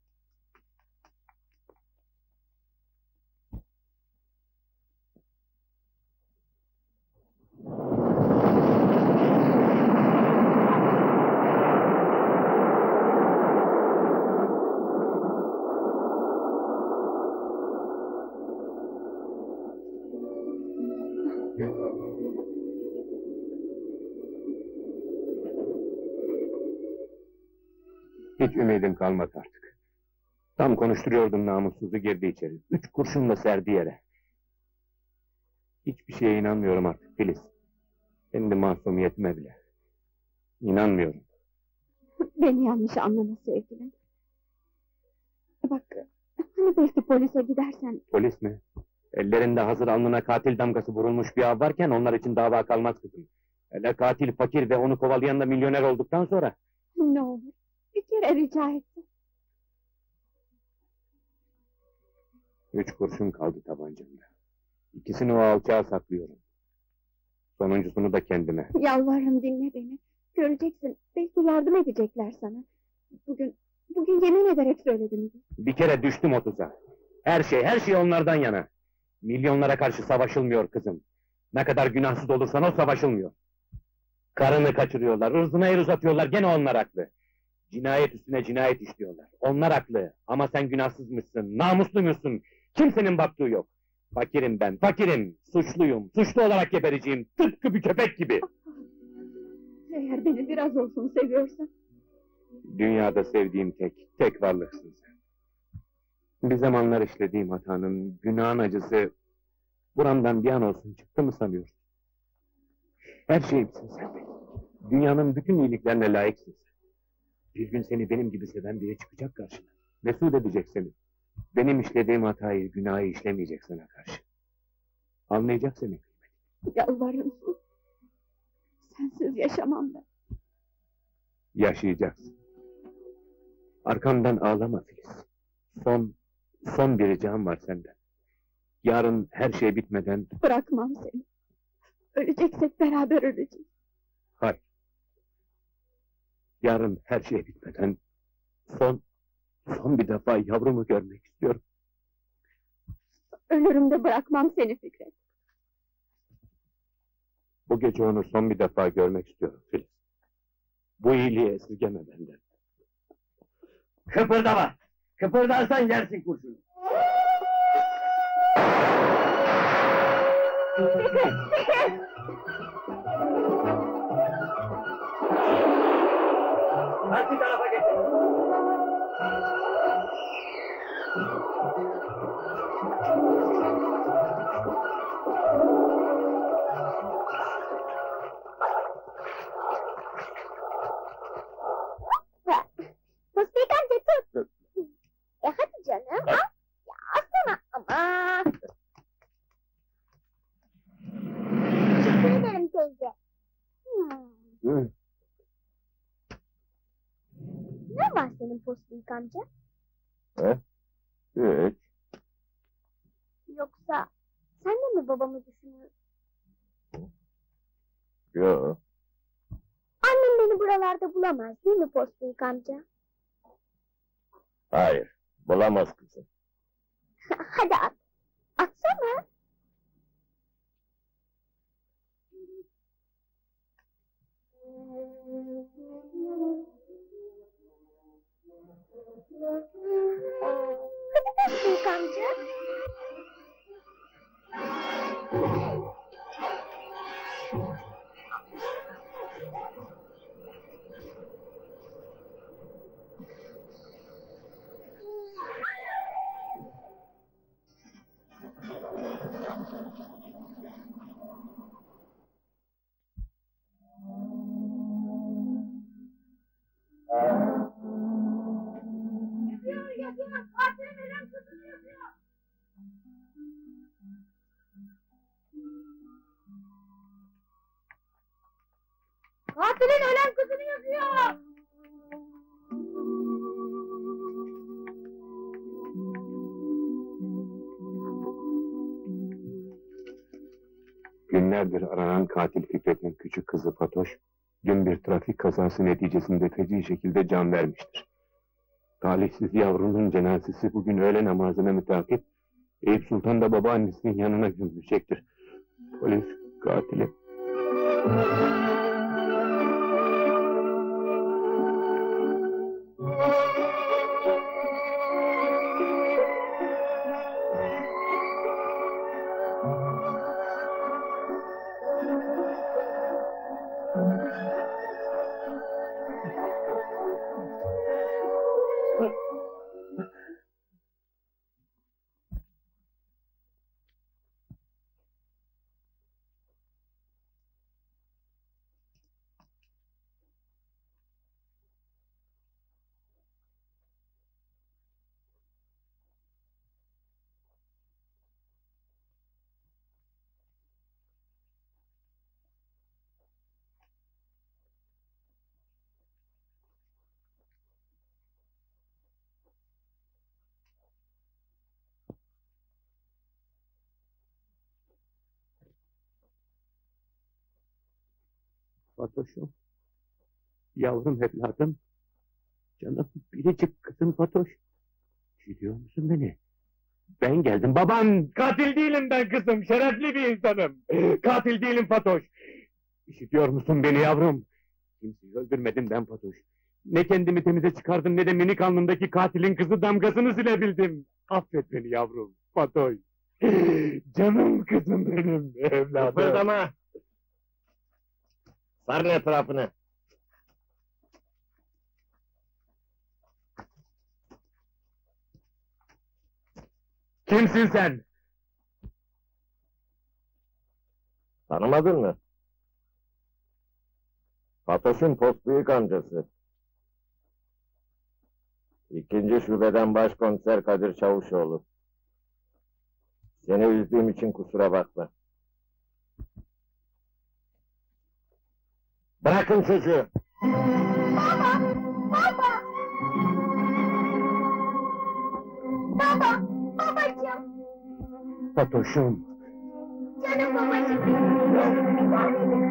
Hiç ümidim kalmadı artık. Tam konuşturuyordum namussuzu, girdi içeri. 3 kurşunla serdi yere. Hiçbir şeye inanmıyorum artık Filiz. Kendi masumiyetime bile. İnanmıyorum. Beni yanlış anlama sevgilim. Bak, hani belki polise gidersen... Polis mi? Ellerinde hazır alnına katil damgası vurulmuş bir av varken onlar için dava kalmaz kızım. Hele katil fakir ve onu kovalayan da milyoner olduktan sonra... Ne olur, bir kere rica ettim. 3 kurşun kaldı tabancamda. İkisini o alçağa saklıyorum. Sonuncusunu da kendime. Yalvarırım dinle beni. Göreceksin, belki yardım edecekler sana. Bugün yemin ederek söyledim. Bir kere düştüm o tuzağa. Her şey onlardan yana. Milyonlara karşı savaşılmıyor kızım. Ne kadar günahsız olursan o savaşılmıyor. Karını kaçırıyorlar, ırzına el uzatıyorlar, gene onlar haklı. Cinayet üstüne cinayet işliyorlar. Onlar haklı ama sen günahsızmışsın, namusluymuşsun. Kimsenin baktığı yok. Fakirim ben, fakirim, suçluyum, suçlu olarak gebereceğim, tıpkı bir köpek gibi. Eğer beni biraz olsun seviyorsan... Dünyada sevdiğim tek varlıksın sen. Bir zamanlar işlediğim hatanın, günahın acısı... buramdan bir an olsun çıktı mı sanıyorsun? Her şeyimsin sen benim. Dünyanın bütün iyiliklerine layıksın sen. Bir gün seni benim gibi seven biri çıkacak karşına. Mesut edecek seni. Benim işlediğim hatayı, günahı işlemeyecek sana karşı. Anlayacak seni. Yalvarırım. Sensiz yaşamam ben. Yaşayacaksın. Arkamdan ağlama Filiz. Son bir ricam var senden. Yarın her şey bitmeden... Bırakmam seni. Öleceksek beraber öleceğiz. Hayır. Yarın her şey bitmeden... Son bir defa yavrumu görmek istiyorum. Ölürüm de bırakmam seni Fikret. Bu gece onu son bir defa görmek istiyorum Filiz. Bu iyiliği esirgeme benden. Kıpırdama! Kıpırdarsan yersin kurşunu. Karşı tarafa geçin. Fıstık amca tut. Hadi canım. Al. Ya alsana ama. Teşekkür ederim teyze. Hı. Ne var senin Fıstık amca? Hiç. Yoksa sen de mi babamı düşünüyorsun? Yok. Annem beni buralarda bulamaz değil mi Fıstık amca? Hayır. Bulamaz kızım. Hadi at. Atsana. Hadi Fıstık amca. Katilin ölen kızını yazıyor! Günlerdir aranan katil Fikret'in küçük kızı Fatoş, dün bir trafik kazası neticesinde feci şekilde can vermiştir. Talihsiz yavrunun cenazesi bugün öğle namazına mütakip, Eyüp Sultan da babaannesinin yanına gömülecektir. Polis katili... Fatoş'um, yavrum evladım, canım biricik kızım Fatoş. Biliyor musun beni? Ben geldim, baban! Katil değilim ben kızım, şerefli bir insanım! Katil değilim Fatoş! İşitiyor musun beni yavrum? Kimseyi öldürmedim ben Fatoş. Ne kendimi temize çıkardım, ne de minik alnındaki katilin kızı damgasını silebildim. Affet beni yavrum, Fatoş! Canım kızım benim, evladım! Kıpırdama! Sarın etrafını! Kimsin sen? Tanımadın mı? Fatoş'un postbüyük amcası. İkinci şubeden başkomiser Kadir Çavuşoğlu. Seni üzdüğüm için kusura bakma. Bırakın çocuğu! Baba! Baba! Baba! Babacığım! Fatoş'um! Canım babacığım! Bir tanem.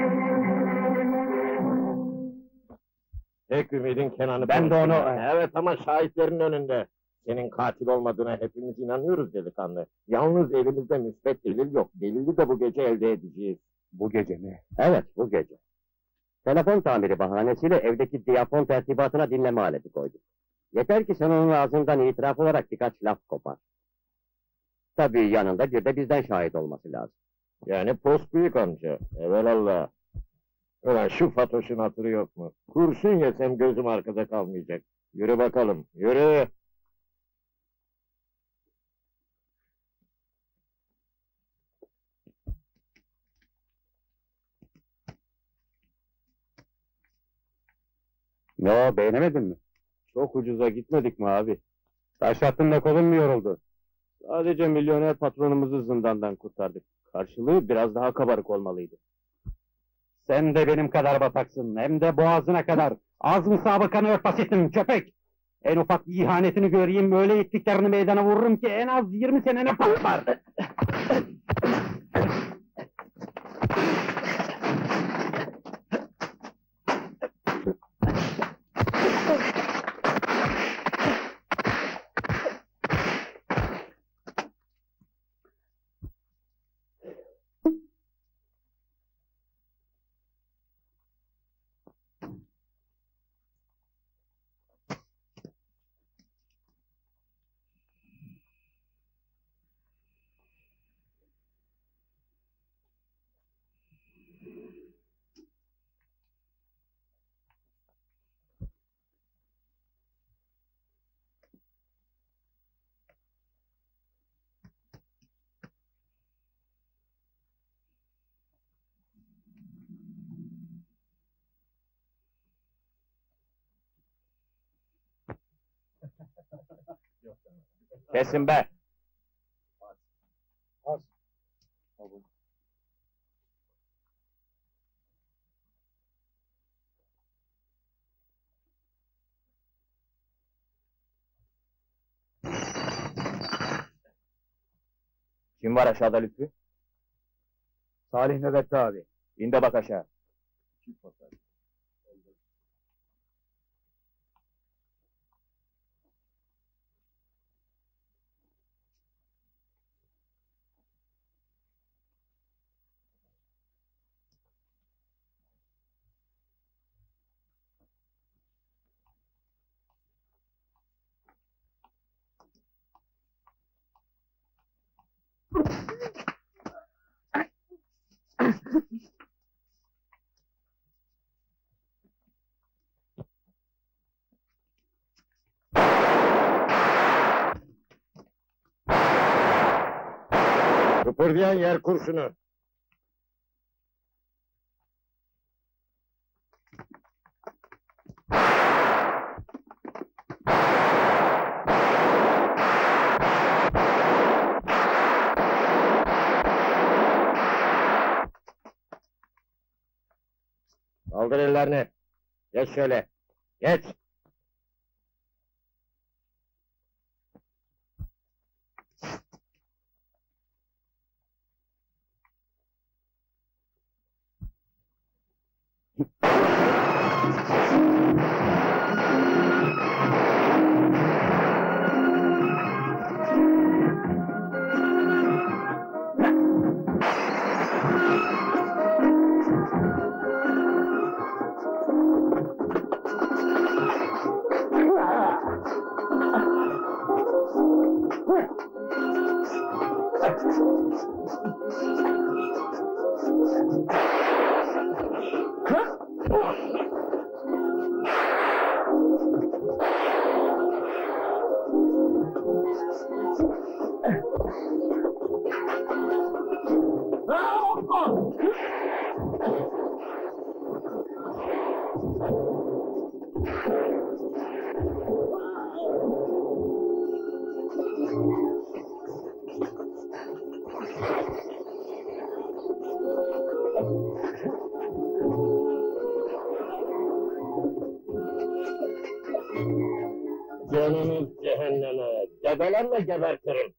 Tek ümidin Kenan'ı... Ben de onu- Evet ama şahitlerin önünde. Senin katil olmadığına hepimiz inanıyoruz delikanlı. Yalnız elimizde müsbet delil yok. Delili de bu gece elde edeceğiz. Bu gece mi? Evet, bu gece. Telefon tamiri bahanesiyle evdeki diyafon tertibatına dinleme aleti koyduk. Yeter ki sen onun ağzından itiraf olarak birkaç laf kopar. Tabii yanında bir de bizden şahit olması lazım. Yani postbüyük amca. Evelallah. Ulan şu Fatoş'un hatırı yok mu? Kurşun yesem gözüm arkada kalmayacak. Yürü bakalım, yürü! Ne o, beğenemedin mi? Çok ucuza gitmedik mi abi? Taş attın kolun mu yoruldu? Sadece milyoner patronumuzu zindandan kurtardık. Karşılığı biraz daha kabarık olmalıydı. Sen de benim kadar bataksın, hem de boğazına kadar. Az müsabakanı örtbasitin, köpek! En ufak bir ihanetini göreyim, öyle ittiklerini meydana vururum ki en az 20 senene patlar! Kesin be! Kim var aşağıda Lütfü? Salih nöbette abi. İn de bak aşağı. Kıpırdayan yer kurşunu. Kaldır ellerini. Geç şöyle. Geç. Canınız cehenneme, debelenme gebertirim.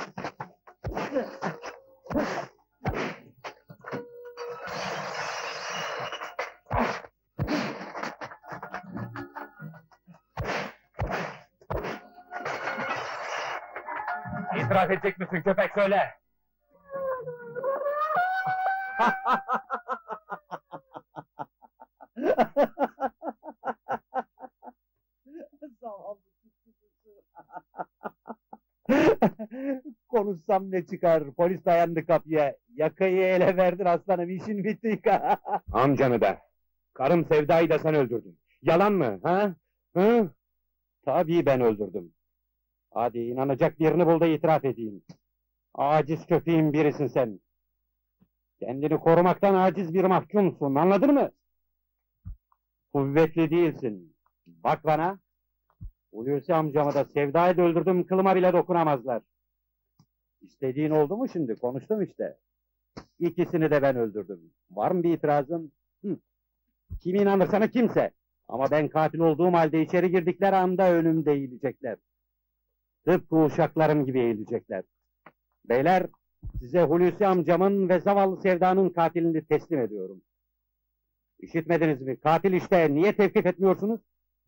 İtiraf edecek misin köpek söyle! Konuşsam ne çıkar? Polis dayandı kapıya. Yakayı ele verdin aslanım, işin bitti. Amcanı da, karım Sevda'yı da sen öldürdün. Yalan mı, ha? Hı? Tabii ben öldürdüm. Hadi inanacak birini bul da itiraf edeyim. Aciz köpeğin birisin sen. Kendini korumaktan aciz bir mahkumsun, anladın mı? Kuvvetli değilsin. Bak bana. Hulusi amcamı da Sevda'yı da öldürdüm, kılıma bile dokunamazlar. İstediğin oldu mu şimdi? Konuştum işte. İkisini de ben öldürdüm. Var mı bir itirazın? Hı. Kim inanır sana? Kimse. Ama ben katil olduğum halde içeri girdikleri anda önümde eğilecekler. Tıpkı uşaklarım gibi eğilecekler. Beyler, size Hulusi amcamın ve zavallı Sevda'nın katilini teslim ediyorum. İşitmediniz mi? Katil işte, niye tevkif etmiyorsunuz?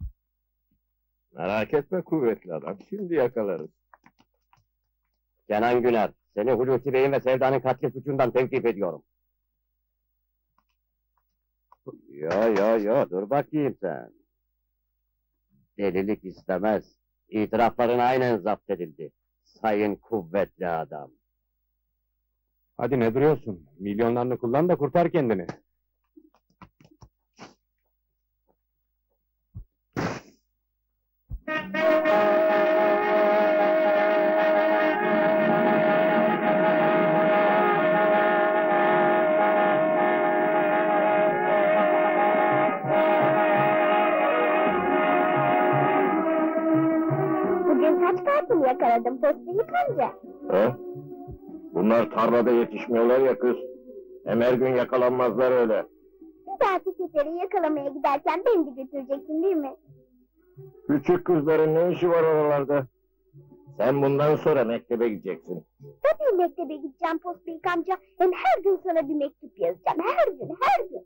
Merak etme kuvvetli adam, şimdi yakalarız. Kenan Güner, seni Hulusi Bey'in ve Sevda'nın katli suçundan tevkif ediyorum. Yo, dur bakayım sen. Delilik istemez. İtirafların aynen zapt edildi. Sayın kuvvetli adam. Hadi ne duruyorsun? Milyonlarını kullan da kurtar kendini. Bugün kaç katil yakaladım Postbeyik amca. He? Bunlar tarlada yetişmiyorlar ya kız. Hem her gün yakalanmazlar öyle. Bir dahaki sefere yakalamaya giderken beni de götüreceksin değil mi? Küçük kızların ne işi var oralarda? Sen bundan sonra mektebe gideceksin. Tabii mektebe gideceğim Postbeyik amca. Hem her gün sana bir mektup yazacağım. Her gün, her gün.